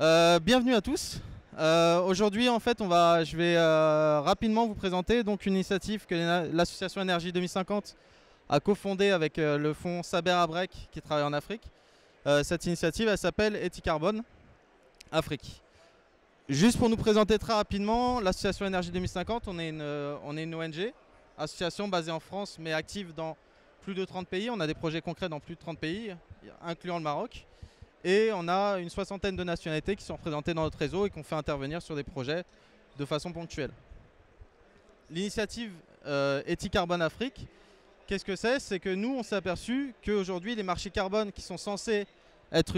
Bienvenue à tous. Aujourd'hui, en fait, je vais rapidement vous présenter donc une initiative que l'association Énergie 2050 a cofondée avec le fonds Saber Abrec qui travaille en Afrique. Cette initiative, elle s'appelle Ethicarbone Afrique. Juste pour nous présenter très rapidement, l'association Énergie 2050, on est une ONG, association basée en France mais active dans plus de 30 pays. On a des projets concrets dans plus de 30 pays, incluant le Maroc. Et on a une soixantaine de nationalités qui sont représentées dans notre réseau et qu'on fait intervenir sur des projets de façon ponctuelle. L'initiative Ethicarbone Afrique, qu'est-ce que c'est? C'est que nous, on s'est aperçu qu'aujourd'hui, les marchés carbone qui sont censés être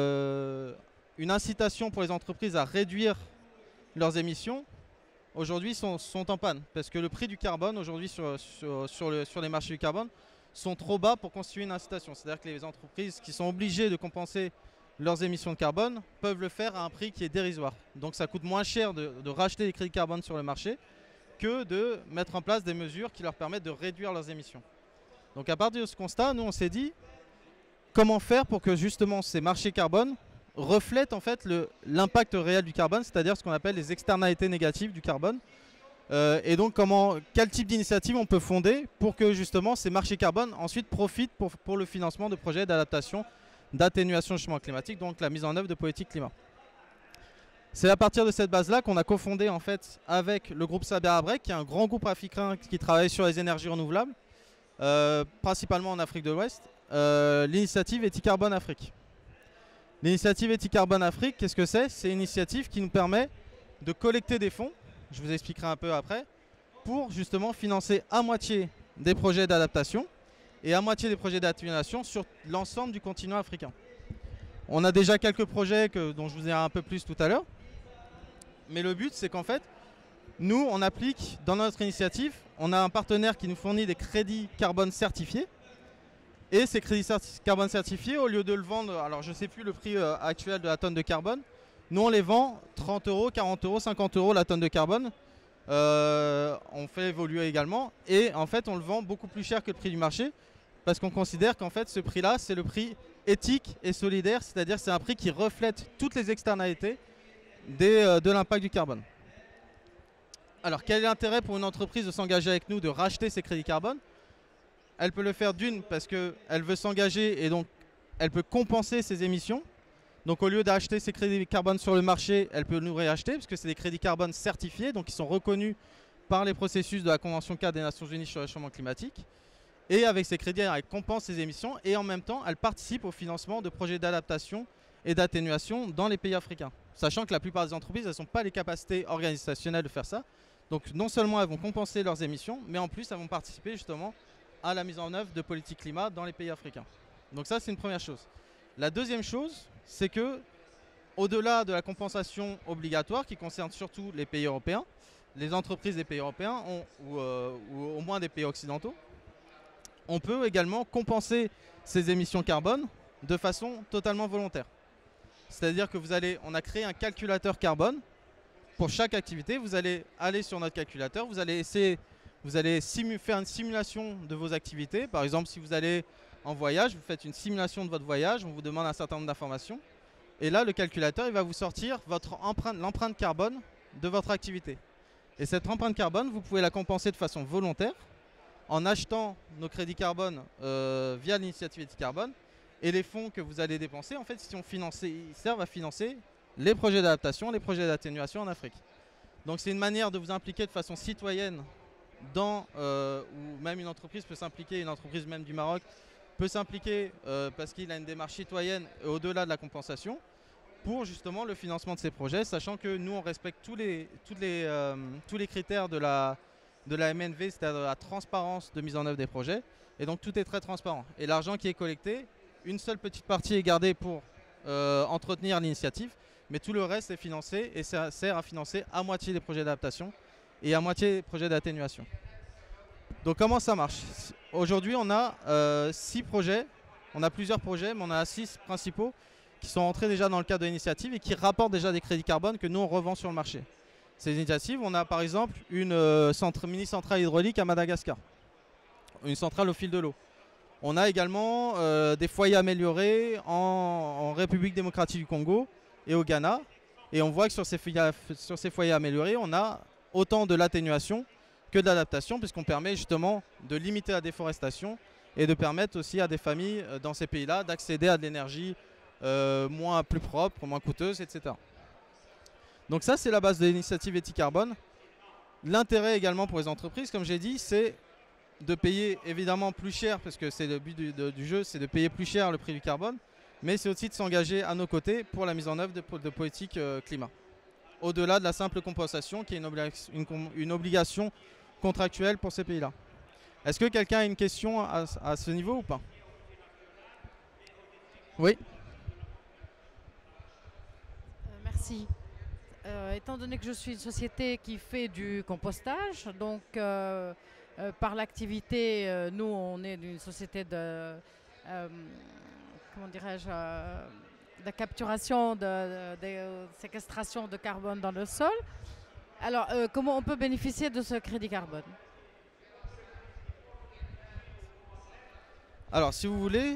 une incitation pour les entreprises à réduire leurs émissions, aujourd'hui sont en panne. Parce que le prix du carbone, aujourd'hui, sur les marchés du carbone, sont trop bas pour constituer une incitation. C'est-à-dire que les entreprises qui sont obligées de compenser leurs émissions de carbone peuvent le faire à un prix qui est dérisoire. Donc ça coûte moins cher de racheter des crédits carbone sur le marché que de mettre en place des mesures qui leur permettent de réduire leurs émissions. Donc à partir de ce constat, nous on s'est dit comment faire pour que justement ces marchés carbone reflètent en fait l'impact réel du carbone, c'est-à-dire ce qu'on appelle les externalités négatives du carbone. Et donc quel type d'initiative on peut fonder pour que justement ces marchés carbone ensuite profitent pour le financement de projets d'adaptation, d'atténuation du changement climatique, donc la mise en œuvre de politiques climat. C'est à partir de cette base-là qu'on a cofondé en fait avec le groupe Saber Abrec, qui est un grand groupe africain qui travaille sur les énergies renouvelables, principalement en Afrique de l'Ouest, l'initiative Ethicarbone Afrique. L'initiative Ethicarbone Afrique, qu'est-ce que c'est? C'est une initiative qui nous permet de collecter des fonds, je vous expliquerai un peu après, pour justement financer à moitié des projets d'adaptation et à moitié des projets d'atténuation sur l'ensemble du continent africain. On a déjà quelques projets dont je vous dirai un peu plus tout à l'heure, mais le but c'est qu'en fait, nous on applique dans notre initiative, on a un partenaire qui nous fournit des crédits carbone certifiés, et ces crédits carbone certifiés, au lieu de le vendre, alors je ne sais plus le prix actuel de la tonne de carbone, nous on les vend 30 €, 40 €, 50 € la tonne de carbone. On fait évoluer également et en fait on le vend beaucoup plus cher que le prix du marché parce qu'on considère qu'en fait ce prix là c'est le prix éthique et solidaire, c'est-à-dire c'est un prix qui reflète toutes les externalités de l'impact du carbone. Alors quel est l'intérêt pour une entreprise de s'engager avec nous, de racheter ses crédits carbone? Elle peut le faire d'une parce qu'elle veut s'engager et donc elle peut compenser ses émissions. Donc au lieu d'acheter ces crédits carbone sur le marché, elle peut nous réacheter parce que c'est des crédits carbone certifiés, donc ils sont reconnus par les processus de la Convention cadre des Nations Unies sur le changement climatique. Et avec ces crédits, elle compense ses émissions et en même temps, elle participe au financement de projets d'adaptation et d'atténuation dans les pays africains. Sachant que la plupart des entreprises, elles n'ont pas les capacités organisationnelles de faire ça. Donc non seulement elles vont compenser leurs émissions, mais en plus elles vont participer justement à la mise en œuvre de politiques climat dans les pays africains. Donc ça, c'est une première chose. La deuxième chose, c'est que, au-delà de la compensation obligatoire qui concerne surtout les pays européens, les entreprises des pays européens ou au moins des pays occidentaux, on peut également compenser ces émissions carbone de façon totalement volontaire. C'est-à-dire que on a créé un calculateur carbone pour chaque activité. Vous allez aller sur notre calculateur, vous allez faire une simulation de vos activités. Par exemple, si vous allez en voyage, vous faites une simulation de votre voyage, on vous demande un certain nombre d'informations. Et là, le calculateur, il va vous sortir l'empreinte carbone de votre activité. Et cette empreinte carbone, vous pouvez la compenser de façon volontaire en achetant nos crédits carbone via l'initiative Ethicarbone. Et les fonds que vous allez dépenser, en fait, ils servent à financer les projets d'adaptation, les projets d'atténuation en Afrique. Donc c'est une manière de vous impliquer de façon citoyenne ou même une entreprise peut s'impliquer, une entreprise même du Maroc, peut s'impliquer parce qu'il a une démarche citoyenne au-delà de la compensation pour justement le financement de ces projets, sachant que nous on respecte tous les critères de la MNV, c'est-à-dire la transparence de mise en œuvre des projets, et donc tout est très transparent. Et l'argent qui est collecté, une seule petite partie est gardée pour entretenir l'initiative, mais tout le reste est financé et ça sert à financer à moitié les projets d'adaptation et à moitié les projets d'atténuation. Donc comment ça marche? Aujourd'hui on a 6 projets, on a plusieurs projets, mais on a 6 principaux qui sont entrés déjà dans le cadre de l'initiative et qui rapportent déjà des crédits carbone que nous on revend sur le marché. Ces initiatives, on a par exemple une mini-centrale hydraulique à Madagascar, une centrale au fil de l'eau. On a également des foyers améliorés en République démocratique du Congo et au Ghana. Et on voit que sur ces foyers améliorés, on a autant de l'atténuation que de l'adaptation, puisqu'on permet justement de limiter la déforestation et de permettre aussi à des familles dans ces pays-là d'accéder à de l'énergie plus propre, moins coûteuse, etc. Donc ça, c'est la base de l'initiative Éthique Carbone. L'intérêt également pour les entreprises, comme j'ai dit, c'est de payer évidemment plus cher, parce que c'est le but du jeu, c'est de payer plus cher le prix du carbone, mais c'est aussi de s'engager à nos côtés pour la mise en œuvre de politiques climat. Au-delà de la simple compensation, qui est une obligation contractuelle pour ces pays-là. Est-ce que quelqu'un a une question à ce niveau ou pas? Oui. Merci. Étant donné que je suis une société qui fait du compostage, donc par l'activité, nous on est une société de, comment dirais-je, de capturation, de séquestration de carbone dans le sol. Alors comment on peut bénéficier de ce crédit carbone? Alors si vous voulez,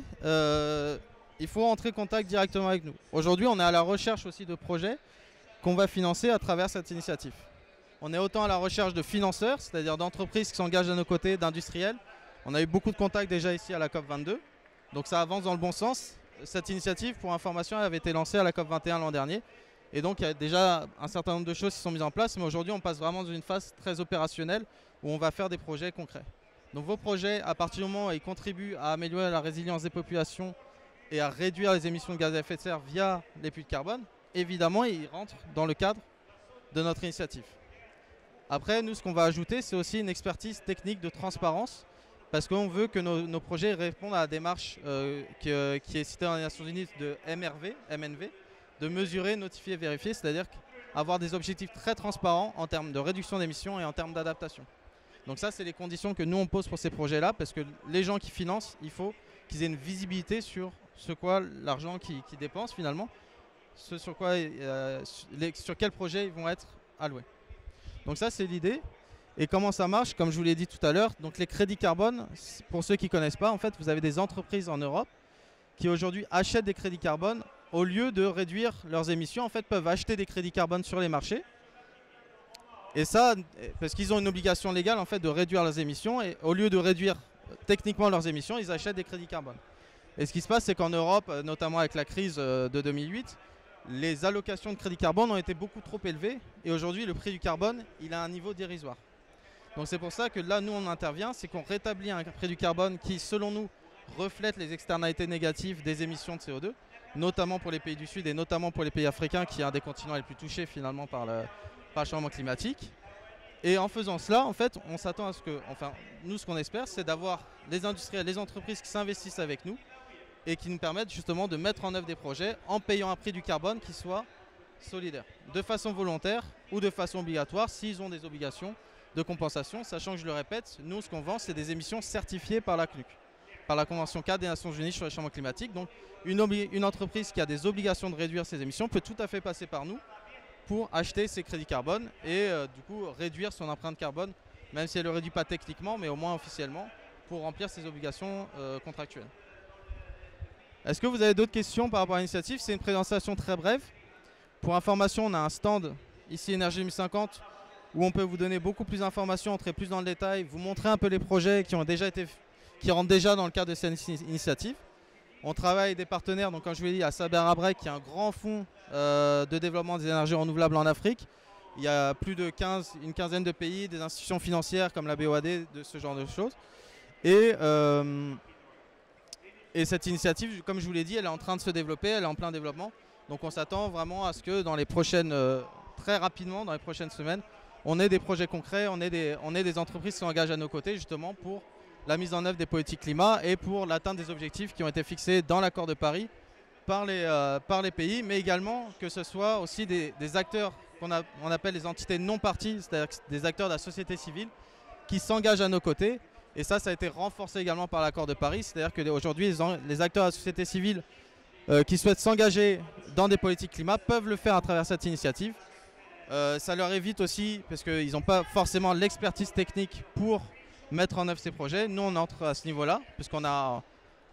il faut entrer en contact directement avec nous. Aujourd'hui on est à la recherche aussi de projets qu'on va financer à travers cette initiative. On est autant à la recherche de financeurs, c'est-à-dire d'entreprises qui s'engagent à nos côtés, d'industriels. On a eu beaucoup de contacts déjà ici à la COP22, donc ça avance dans le bon sens. Cette initiative, pour information, elle avait été lancée à la COP21 l'an dernier. Et donc il y a déjà un certain nombre de choses qui sont mises en place, mais aujourd'hui on passe vraiment dans une phase très opérationnelle où on va faire des projets concrets. Donc vos projets, à partir du moment où ils contribuent à améliorer la résilience des populations et à réduire les émissions de gaz à effet de serre via les puits de carbone, évidemment, ils rentrent dans le cadre de notre initiative. Après, nous, ce qu'on va ajouter, c'est aussi une expertise technique de transparence, parce qu'on veut que nos projets répondent à la démarche qui est citée dans les Nations Unies de MNV, de mesurer, notifier, vérifier, c'est-à-dire avoir des objectifs très transparents en termes de réduction d'émissions et en termes d'adaptation. Donc ça, c'est les conditions que nous, on pose pour ces projets-là, parce que les gens qui financent, il faut qu'ils aient une visibilité sur ce qu'est l'argent qu'ils dépensent finalement, sur quel projet ils vont être alloués. Donc ça, c'est l'idée. Et comment ça marche? Comme je vous l'ai dit tout à l'heure, donc les crédits carbone, pour ceux qui ne connaissent pas, en fait, vous avez des entreprises en Europe qui aujourd'hui achètent des crédits carbone au lieu de réduire leurs émissions. En fait, peuvent acheter des crédits carbone sur les marchés. Et ça, parce qu'ils ont une obligation légale en fait de réduire leurs émissions, et au lieu de réduire techniquement leurs émissions, ils achètent des crédits carbone. Et ce qui se passe, c'est qu'en Europe, notamment avec la crise de 2008, les allocations de crédit carbone ont été beaucoup trop élevées, et aujourd'hui le prix du carbone, il a un niveau dérisoire. Donc c'est pour ça que là, nous, on intervient, c'est qu'on rétablit un prix du carbone qui, selon nous, reflète les externalités négatives des émissions de CO2, notamment pour les pays du Sud et notamment pour les pays africains, qui est un des continents les plus touchés finalement par le changement climatique. Et en faisant cela, en fait, on s'attend à ce que, enfin, nous, ce qu'on espère, c'est d'avoir les industriels, les entreprises qui s'investissent avec nous et qui nous permettent justement de mettre en œuvre des projets en payant un prix du carbone qui soit solidaire, de façon volontaire ou de façon obligatoire, s'ils ont des obligations de compensation, sachant que, je le répète, nous, ce qu'on vend, c'est des émissions certifiées par la CNUC, par la Convention cadre des Nations Unies sur le changement climatique. Donc, une entreprise qui a des obligations de réduire ses émissions peut tout à fait passer par nous pour acheter ses crédits carbone et du coup réduire son empreinte carbone, même si elle ne le réduit pas techniquement, mais au moins officiellement, pour remplir ses obligations contractuelles. Est-ce que vous avez d'autres questions par rapport à l'initiative? C'est une présentation très brève. Pour information, on a un stand ici Énergie 2050 où on peut vous donner beaucoup plus d'informations, entrer plus dans le détail, vous montrer un peu les projets qui rentrent déjà dans le cadre de cette initiative. On travaille avec des partenaires, donc comme je vous l'ai dit, à Saber Abrec, qui est un grand fonds de développement des énergies renouvelables en Afrique. Il y a plus de une quinzaine de pays, des institutions financières comme la BOAD, de ce genre de choses. Et cette initiative, comme je vous l'ai dit, elle est en train de se développer, elle est en plein développement. Donc on s'attend vraiment à ce que dans les prochaines, très rapidement, dans les prochaines semaines, on ait des projets concrets, on ait des entreprises qui s'engagent à nos côtés justement pour la mise en œuvre des politiques climat et pour l'atteinte des objectifs qui ont été fixés dans l'accord de Paris par les pays, mais également que ce soit aussi des acteurs qu'on appelle les entités non parties, c'est-à-dire des acteurs de la société civile qui s'engagent à nos côtés. Et ça a été renforcé également par l'accord de Paris, c'est-à-dire qu'aujourd'hui les acteurs de la société civile qui souhaitent s'engager dans des politiques climat peuvent le faire à travers cette initiative. Ça leur évite aussi, parce qu'ils n'ont pas forcément l'expertise technique pour mettre en œuvre ces projets. Nous, on entre à ce niveau-là, puisqu'on a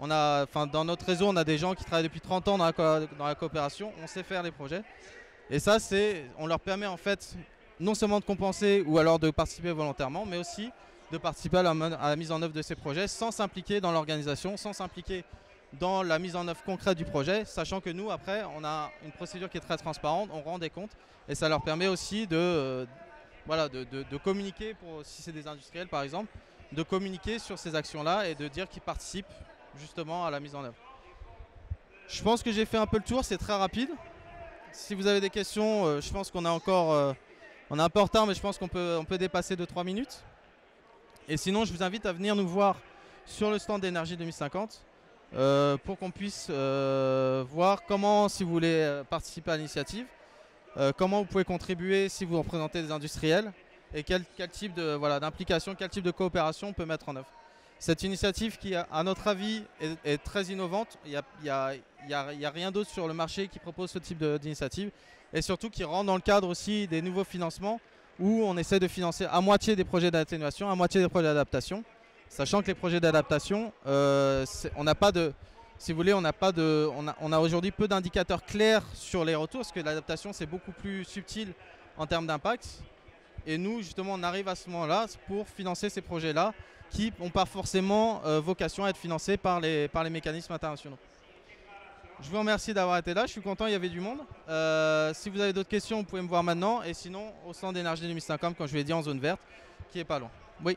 Dans notre réseau, on a des gens qui travaillent depuis 30 ans dans la coopération, on sait faire les projets. Et ça, on leur permet en fait non seulement de compenser ou alors de participer volontairement, mais aussi de participer à la mise en œuvre de ces projets sans s'impliquer dans l'organisation, sans s'impliquer dans la mise en œuvre concrète du projet, sachant que nous, après, on a une procédure qui est très transparente, on rend des comptes, et ça leur permet aussi de communiquer, si c'est des industriels par exemple, de communiquer sur ces actions-là et de dire qu'ils participent justement à la mise en œuvre. Je pense que j'ai fait un peu le tour, c'est très rapide. Si vous avez des questions, je pense qu'on a encore... on est un peu en retard, mais je pense qu'on peut dépasser 2-3 minutes. Et sinon, je vous invite à venir nous voir sur le stand d'Énergie 2050 pour qu'on puisse voir comment, si vous voulez participer à l'initiative, comment vous pouvez contribuer si vous représentez des industriels et quel type d'implication, quel type de coopération on peut mettre en œuvre. Cette initiative qui, à notre avis, est très innovante. Il n'y a rien d'autre sur le marché qui propose ce type d'initiative et surtout qui rentre dans le cadre aussi des nouveaux financements où on essaie de financer à moitié des projets d'atténuation, à moitié des projets d'adaptation, sachant que les projets d'adaptation, on n'a pas de... Si vous voulez, on a aujourd'hui peu d'indicateurs clairs sur les retours, parce que l'adaptation c'est beaucoup plus subtil en termes d'impact. Et nous, justement, on arrive à ce moment-là pour financer ces projets-là qui n'ont pas forcément vocation à être financés par les mécanismes internationaux. Je vous remercie d'avoir été là, je suis content, il y avait du monde. Si vous avez d'autres questions, vous pouvez me voir maintenant. Et sinon, au stand d'Énergie 2050, comme je vous l'ai dit, en zone verte, qui est pas loin. Oui.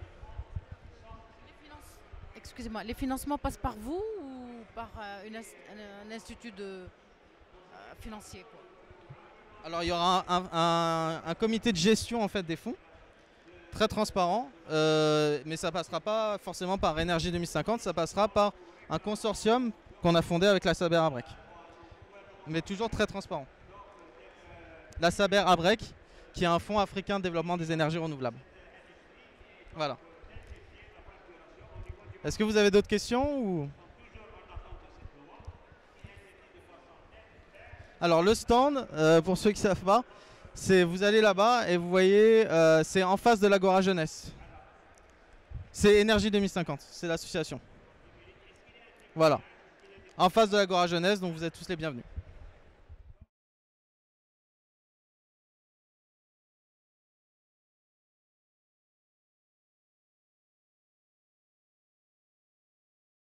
Excusez-moi, les financements passent par vous ou par un institut financier quoi? Alors il y aura un comité de gestion en fait des fonds, très transparent, mais ça passera pas forcément par Énergie 2050, ça passera par un consortium qu'on a fondé avec la Saber Abrec, mais toujours très transparent. La Saber Abrec, qui est un fonds africain de développement des énergies renouvelables. Voilà. Est-ce que vous avez d'autres questions ou... Alors le stand, pour ceux qui ne savent pas, vous allez là-bas et vous voyez, c'est en face de l'Agora Jeunesse. C'est Énergie 2050, c'est l'association. Voilà. En face de l'Agora Jeunesse, donc vous êtes tous les bienvenus.